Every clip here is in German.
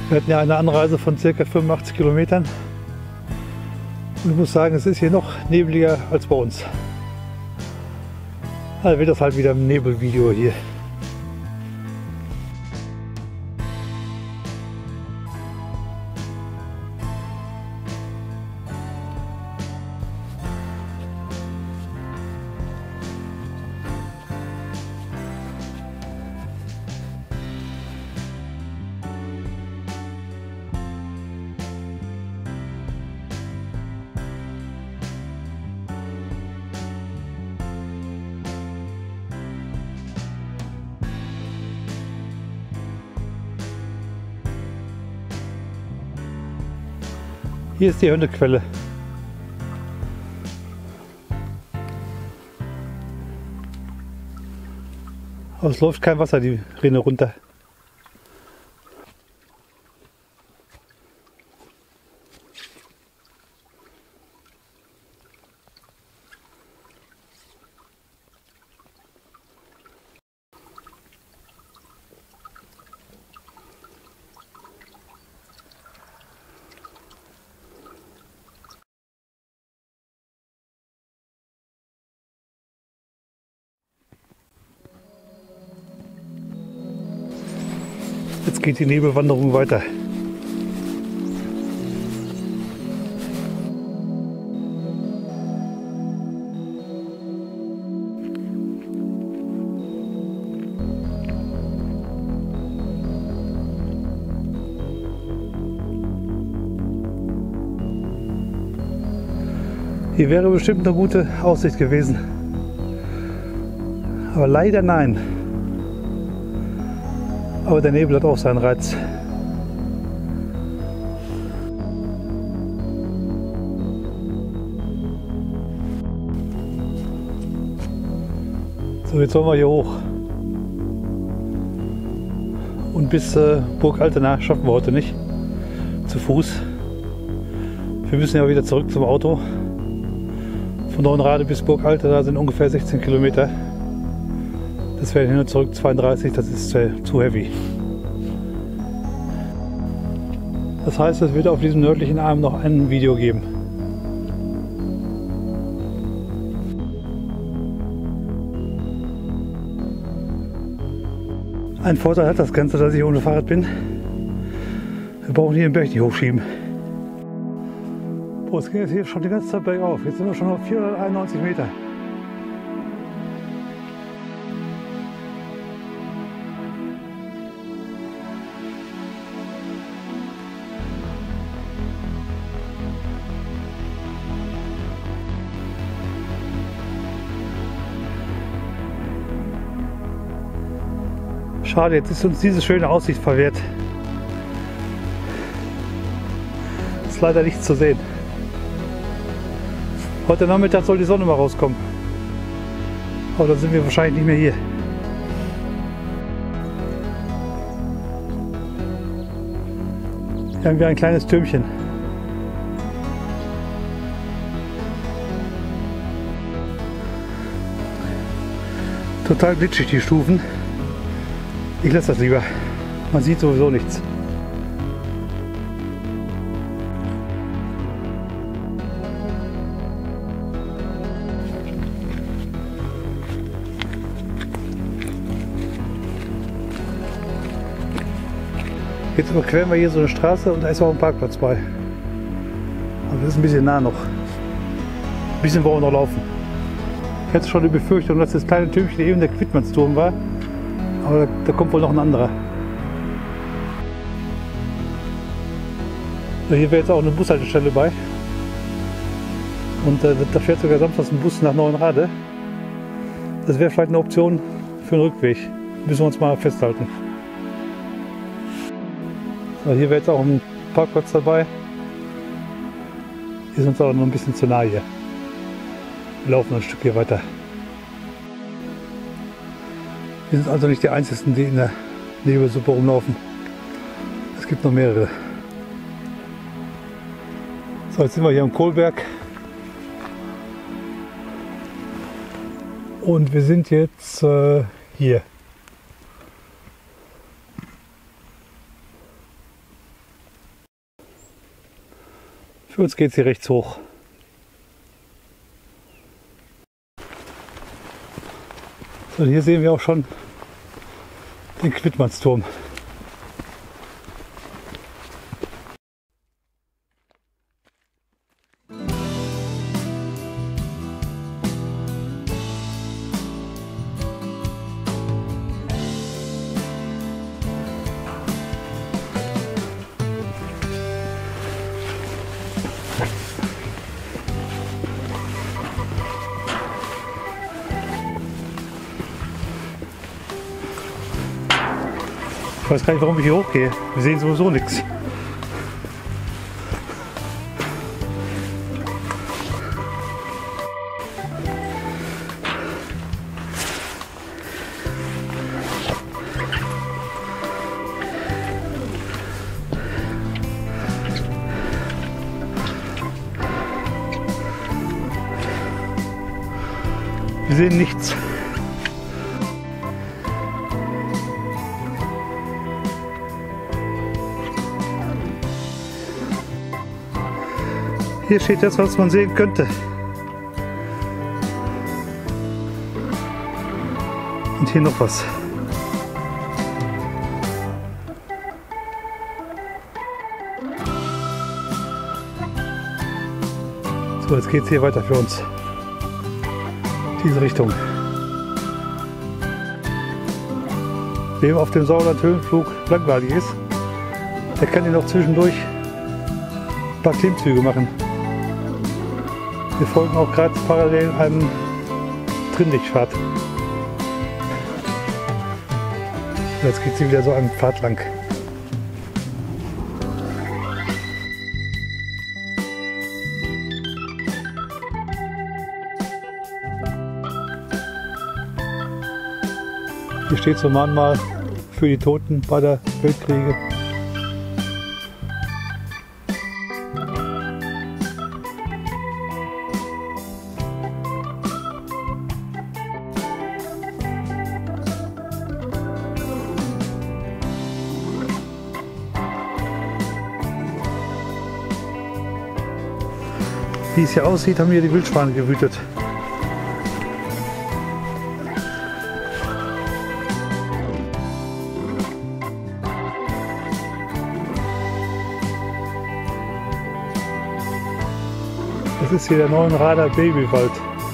Wir hatten ja eine Anreise von ca. 85 Kilometern. Und ich muss sagen, es ist hier noch nebliger als bei uns. Also wird das halt wieder ein Nebelvideo hier. Hier ist die Hönnequelle. Aber es läuft kein Wasser die Rinne runter. Jetzt geht die Nebelwanderung weiter. Hier wäre bestimmt eine gute Aussicht gewesen. Aber leider nein. Aber der Nebel hat auch seinen Reiz. So, jetzt wollen wir hier hoch. Und bis Burg Altena schaffen wir heute nicht. Zu Fuß. Wir müssen ja wieder zurück zum Auto. Von Neuenrade bis Burg Altena sind ungefähr 16 Kilometer. Das wäre hin und zurück 32, das ist zu heavy. Das heißt, es wird auf diesem nördlichen Arm noch ein Video geben. Ein Vorteil hat das Ganze, dass ich ohne Fahrrad bin. Wir brauchen hier den Berg nicht hochschieben. Boah, es geht jetzt hier schon die ganze Zeit bergauf. Jetzt sind wir schon auf 491 Meter. Schade, jetzt ist uns diese schöne Aussicht verwehrt. Ist leider nichts zu sehen. Heute Nachmittag soll die Sonne mal rauskommen. Aber dann sind wir wahrscheinlich nicht mehr hier. Hier haben wir ein kleines Türmchen. Total glitschig die Stufen. Ich lasse das lieber. Man sieht sowieso nichts. Jetzt überqueren wir hier so eine Straße und da ist auch ein Parkplatz bei. Aber das ist ein bisschen nah noch. Ein bisschen wollen wir noch laufen. Ich hatte schon die Befürchtung, dass das kleine Türmchen eben der Quittmannsturm war. Aber da kommt wohl noch ein anderer. So, hier wäre jetzt auch eine Bushaltestelle bei. Und da fährt sogar samstags ein Bus nach Neuenrade. Das wäre vielleicht eine Option für den Rückweg. Müssen wir uns mal festhalten. So, hier wäre jetzt auch ein Parkplatz dabei. Hier ist uns auch noch ein bisschen zu nah hier. Wir laufen ein Stück hier weiter. Wir sind also nicht die Einzigen, die in der Nebelsuppe rumlaufen. Es gibt noch mehrere. So, jetzt sind wir hier am Kohlberg. Und wir sind jetzt hier. Für uns geht es hier rechts hoch. So, und hier sehen wir auch schon den Quidmannsturm. Ich weiß gar nicht, warum ich hier hochgehe. Wir sehen sowieso nichts. Wir sehen nichts. Hier steht das, was man sehen könnte. Und hier noch was. So, jetzt geht es hier weiter für uns. Diese Richtung. Wem auf dem Sauerland-Höhenflug langweilig ist, der kann hier noch zwischendurch ein paar Klimmzüge machen. Wir folgen auch gerade parallel einem Trimmlichtpfad. Jetzt geht sie wieder so einen Pfad lang. Hier steht so manchmal für die Toten bei der Weltkriege. Wie es hier aussieht, haben hier die Wildschweine gewütet. Das ist hier der Neuenrader Babywald.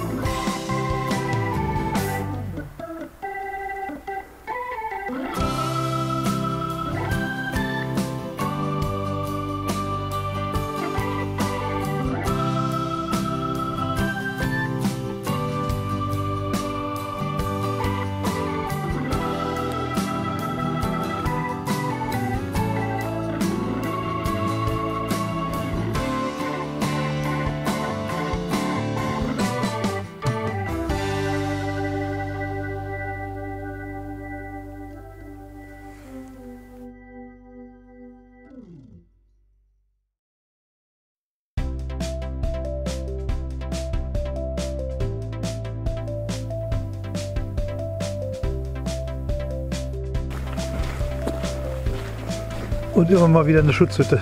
Und immer mal wieder eine Schutzhütte.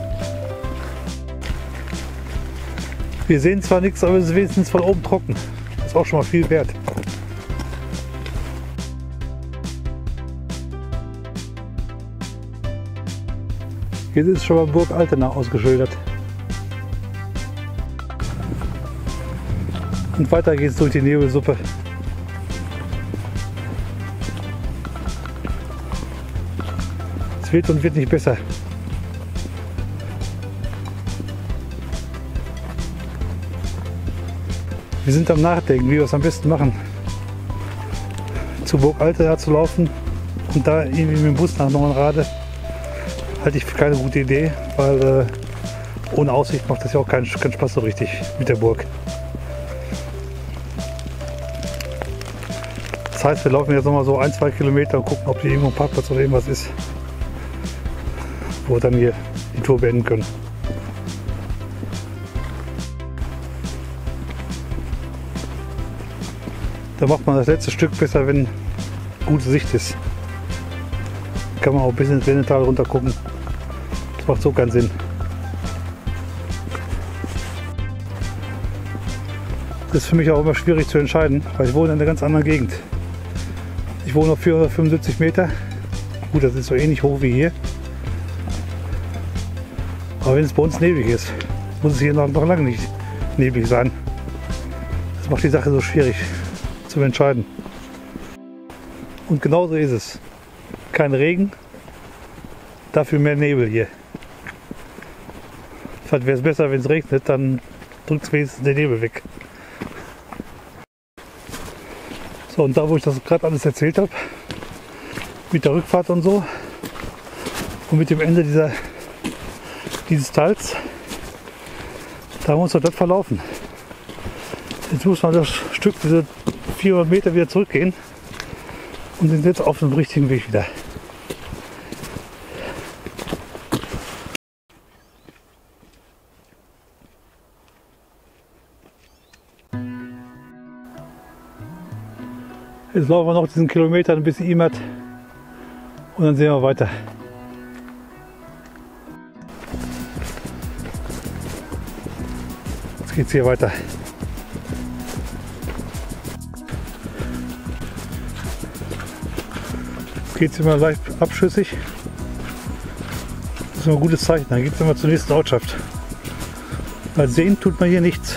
Wir sehen zwar nichts, aber es ist wenigstens von oben trocken. Das ist auch schon mal viel wert. Hier ist schon mal Burg Altena ausgeschildert. Und weiter geht es durch die Nebelsuppe. Es wird und wird nicht besser. Wir sind am Nachdenken, wie wir es am besten machen. Zu Burg Altena zu laufen und da irgendwie mit dem Bus nach Neuenrade halte ich für keine gute Idee, weil ohne Aussicht macht das ja auch keinen Spaß so richtig mit der Burg. Das heißt, wir laufen jetzt noch mal so 1-2 Kilometer und gucken, ob hier irgendwo ein Parkplatz oder irgendwas ist, wo wir dann hier die Tour beenden können. Da macht man das letzte Stück besser, wenn gute Sicht ist. Kann man auch ein bisschen ins Wennetal runter gucken. Das macht so keinen Sinn. Das ist für mich auch immer schwierig zu entscheiden, weil ich wohne in einer ganz anderen Gegend. Ich wohne auf 475 Meter. Gut, das ist so ähnlich hoch wie hier. Aber wenn es bei uns neblig ist, muss es hier noch lange nicht neblig sein. Das macht die Sache so schwierig zu entscheiden. Und genauso ist es. Kein Regen, dafür mehr Nebel hier. Vielleicht wäre es besser, wenn es regnet, dann drückt es wenigstens den Nebel weg. So, und da, wo ich das gerade alles erzählt habe, mit der Rückfahrt und so und mit dem Ende dieses Tals, da haben wir uns doch dort verlaufen. Jetzt muss man das Stück, diese 400 Meter wieder zurückgehen und sind jetzt auf dem richtigen Weg wieder. Jetzt laufen wir noch diesen Kilometer bis Imert und dann sehen wir weiter. Jetzt geht es hier weiter. Jetzt geht es immer leicht abschüssig. Das ist immer ein gutes Zeichen. Dann geht es immer zur nächsten Ortschaft. Weil sehen tut man hier nichts.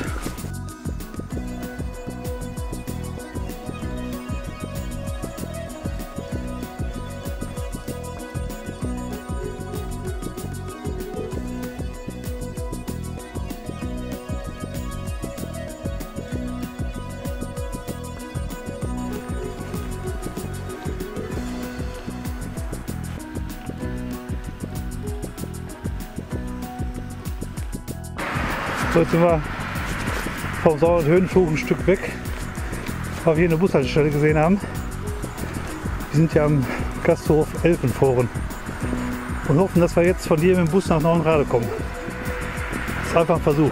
So, jetzt sind wir vom Sauer- und Höhenflug ein Stück weg, weil wir hier eine Bushaltestelle gesehen haben. Wir sind ja am Gasthof Elfenforen und hoffen, dass wir jetzt von hier mit dem Bus nach Neuenrade kommen. Das ist einfach ein Versuch.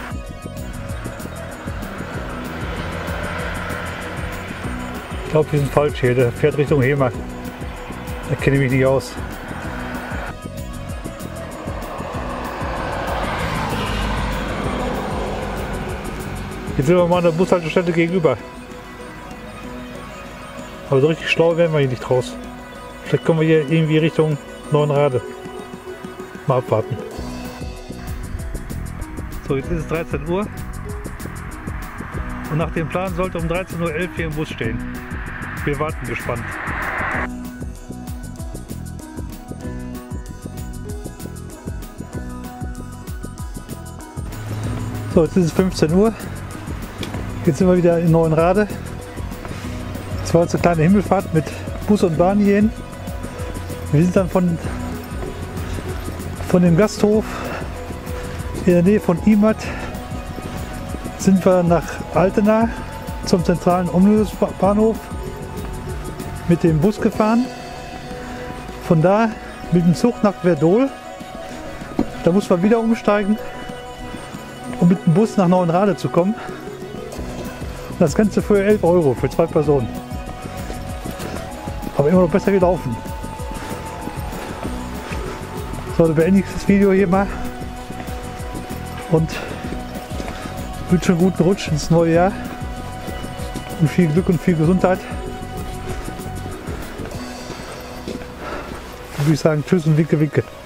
Ich glaube, wir sind falsch hier. Der fährt Richtung Hemer. Da kenne ich mich nicht aus. Jetzt sind wir mal an der Bushaltestelle gegenüber. Aber so richtig schlau werden wir hier nicht raus. Vielleicht kommen wir hier irgendwie Richtung Neuenrade. Mal abwarten. So, jetzt ist es 13 Uhr. Und nach dem Plan sollte um 13:11 Uhr hier im Bus stehen. Wir warten gespannt. So, jetzt ist es 15 Uhr. Jetzt sind wir wieder in Neuenrade. Das war jetzt eine kleine Himmelfahrt mit Bus und Bahn hierhin. Wir sind dann von dem Gasthof in der Nähe von Imert sind wir nach Altena zum zentralen Omnibusbahnhof mit dem Bus gefahren. Von da mit dem Zug nach Verdol. Da muss man wieder umsteigen, um mit dem Bus nach Neuenrade zu kommen. Das Ganze für 11 Euro für 2 Personen. Aber immer noch besser gelaufen. So, dann beende ich das Video hier mal und wünsche einen guten Rutsch ins neue Jahr und viel Glück und viel Gesundheit. Dann würde ich sagen, tschüss und winke, winke.